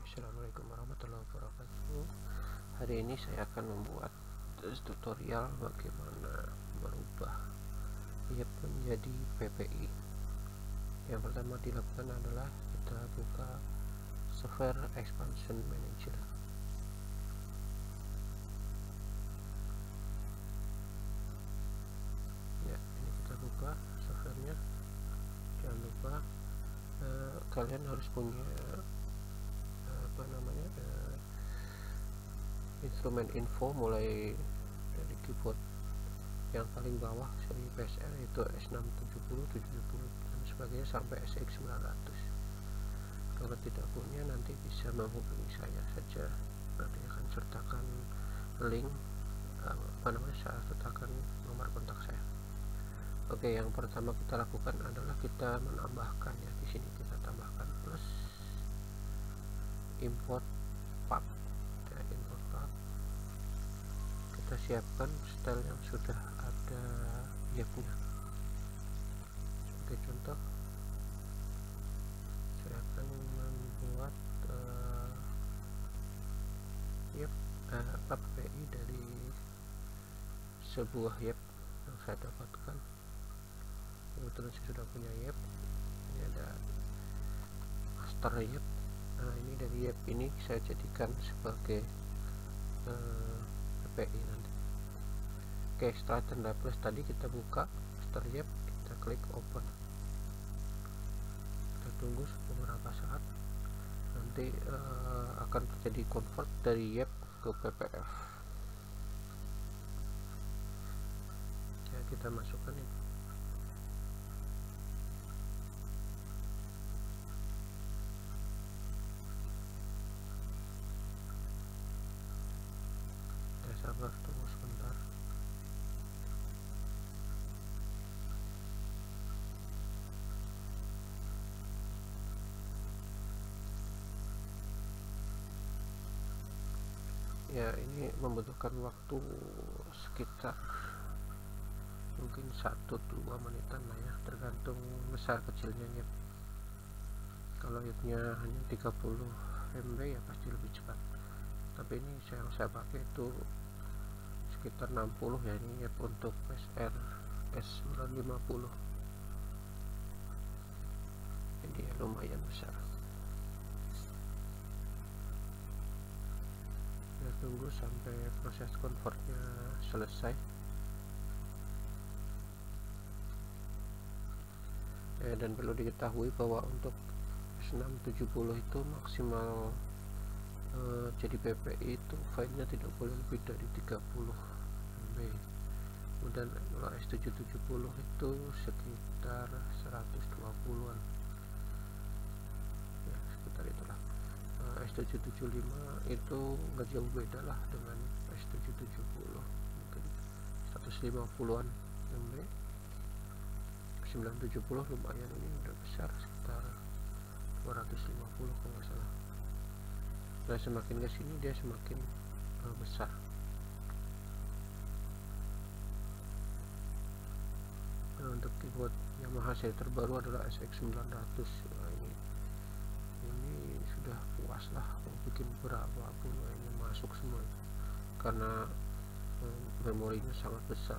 Assalamualaikum warahmatullahi wabarakatuh. Hari ini saya akan membuat tutorial bagaimana merubah YEP menjadi PPI. Yang pertama dilakukan adalah kita buka Server Expansion Manager. Ya, ini kita buka servernya. Jangan lupa kalian harus punya instrumen info mulai dari keyboard yang paling bawah seri PSR itu S670, 70 dan sebagainya sampai SX900. Kalau tidak punya nanti bisa menghubungi saya saja, nanti akan sertakan link saya sertakan nomor kontak saya. Oke, yang pertama kita lakukan adalah kita menambahkan, ya di sini kita tambahkan plus import path. Import path kita siapkan style yang sudah ada YEP-nya. Sebagai contoh, saya akan membuat YEP PPI dari sebuah YEP yang saya dapatkan. Kebetulan saya sudah punya YEP. Ini ada master YEP. Nah, ini dari YEP ini saya jadikan sebagai PPI nanti. Oke, setelah tanda plus tadi kita buka master YEP, kita klik open. Kita tunggu beberapa saat, nanti akan terjadi convert dari YEP ke PPF. Ya, kita masukkan itu. Sabar, tunggu sebentar. Ya, ini membutuhkan waktu sekitar mungkin 1-2 menitan lah ya, tergantung besar kecilnya YEP. Kalau YEP-nya hanya 30 MB ya pasti lebih cepat, tapi ini yang saya pakai itu sekitar 60 ya. Ini YEP untuk PSR S950, jadi ya lumayan besar. Kita tunggu sampai proses convertnya selesai. Dan perlu diketahui bahwa untuk S670 itu maksimal jadi PPI itu filenya tidak boleh lebih dari 30 MB. Kemudian kalau S770 itu sekitar 120-an ya, sekitar itulah. S775 itu nggak jauh beda lah dengan S770, mungkin 150-an MB. 970 lumayan, ini udah besar, sekitar 250 kalau nggak salah. Nah, semakin ke sini dia semakin besar. Nah, untuk keyboard Yamaha seri terbaru adalah SX900. Nah, ini sudah puas lah, mau bikin berapapun ini masuk semua, karena memorinya sangat besar.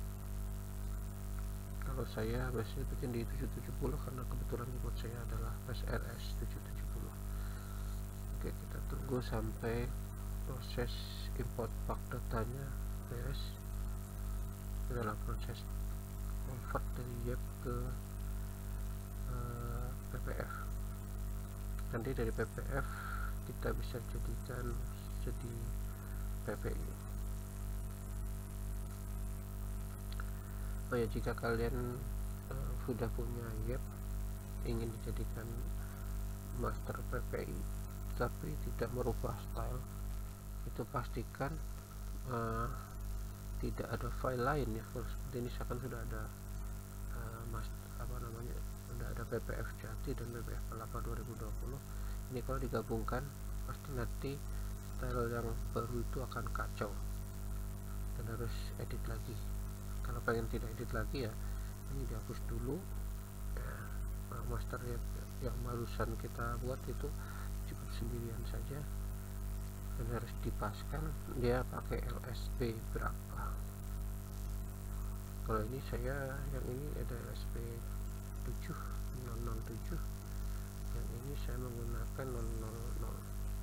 Kalau saya biasanya bikin di 770 karena kebetulan keyboard saya adalah PSRS 770. Oke, kita tunggu sampai proses import pack datanya beres. Dalam proses convert dari YEP ke PPF. Nanti dari PPF kita bisa jadikan jadi PPI. Oh ya, jika kalian sudah punya YEP ingin dijadikan master PPI tapi tidak merubah style, itu pastikan tidak ada file lain ya. Seperti ini misalkan sudah ada sudah ada PPF Jati dan PPF Kelapa 2020. Ini kalau digabungkan pasti nanti style yang baru itu akan kacau dan harus edit lagi. Kalau pengen tidak edit lagi ya ini dihapus dulu ya. Master yang barusan kita buat itu cukup sendirian saja dan harus dipaskan dia pakai LSP berapa. Kalau ini saya yang ini ada LSP 7007, yang ini saya menggunakan 000.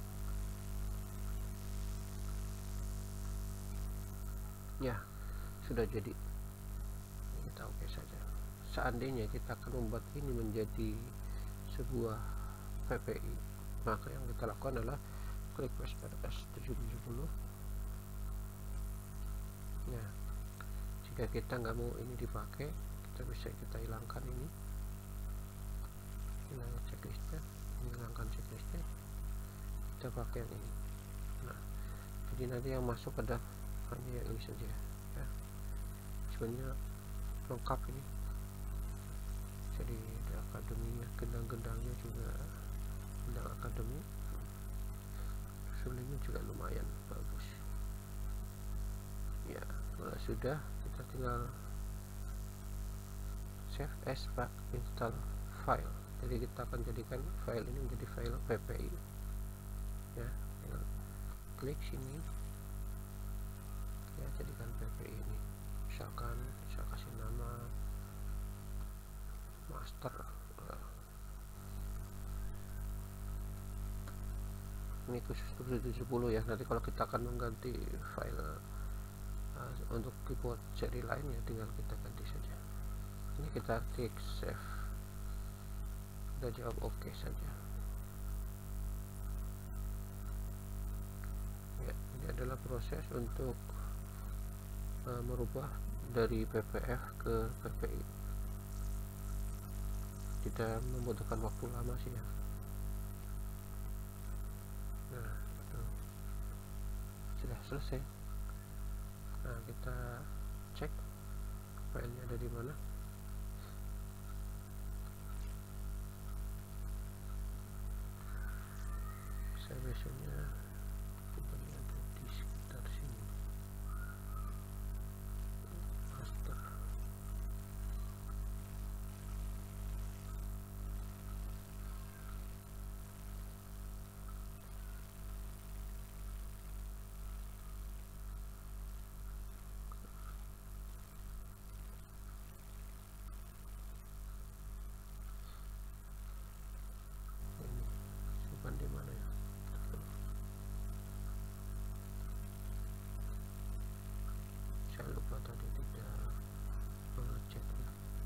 Ya, sudah jadi. Kita oke saja. Seandainya kita akan membuat ini menjadi sebuah PPI, maka yang kita lakukan adalah klik PSPS 770. Nah, jika kita nggak mau ini dipakai, kita bisa hilangkan ini, hilangkan checklistnya, kita pakai yang ini. Nah, jadi nanti yang masuk adalah hanya yang ini saja ya. Sebenarnya lengkap ini, jadi ada akademinya, gendang-gendangnya juga gendang akademi, sulinnya juga lumayan bagus ya. Kalau sudah, kita tinggal save as install file. Jadi kita akan jadikan file ini menjadi file PPI ya. Tinggal klik sini ya, jadikan PPI ini. Misalkan saya kasih nama master. Ini khusus 770 ya. Nanti kalau kita akan mengganti file untuk keyboard seri lain ya, tinggal kita ganti saja. Ini kita klik save, kita jawab oke saja ya. Ini adalah proses untuk merubah dari PPF ke PPI. Tidak membutuhkan waktu lama sih ya. Nah, itu sudah selesai. Nah, kita cek filenya ada di mana. Saya biasanya bukannya ada di sekitar sini. Master. Ini simpan di mana ya? Saya lupa tadi tidak mengeceknya.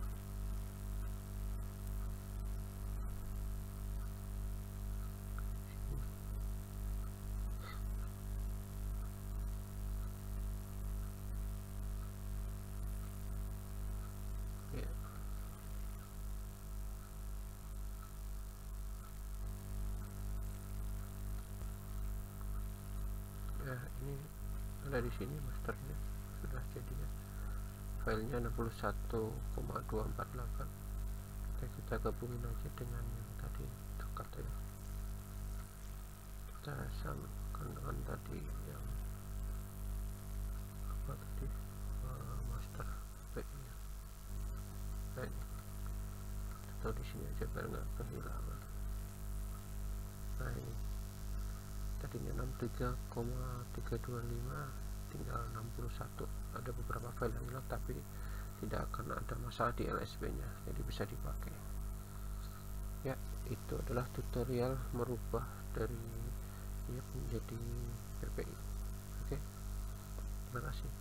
Ya. Ya, ini ada di sini masternya, sudah jadi ya. Filenya 61,248. Kita gabungin aja dengan yang tadi dekat ya. Kita samakan dengan tadi yang apa tadi, master PI ya. Nah, atau di sini aja biar nggak kehilangan. Nah, ini tadinya 63,325 tinggal 61. Ada beberapa file yang hilang, tapi tidak akan ada masalah di LSB nya, jadi bisa dipakai ya. Itu adalah tutorial merubah dari menjadi PPI. Oke, terima kasih.